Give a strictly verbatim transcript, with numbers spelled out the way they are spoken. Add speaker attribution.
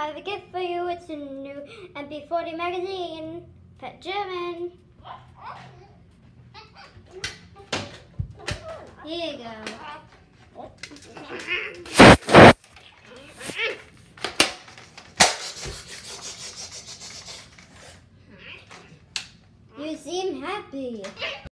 Speaker 1: have a gift for you. It's a new M P forty magazine. Pet German. Here you go. You seem happy.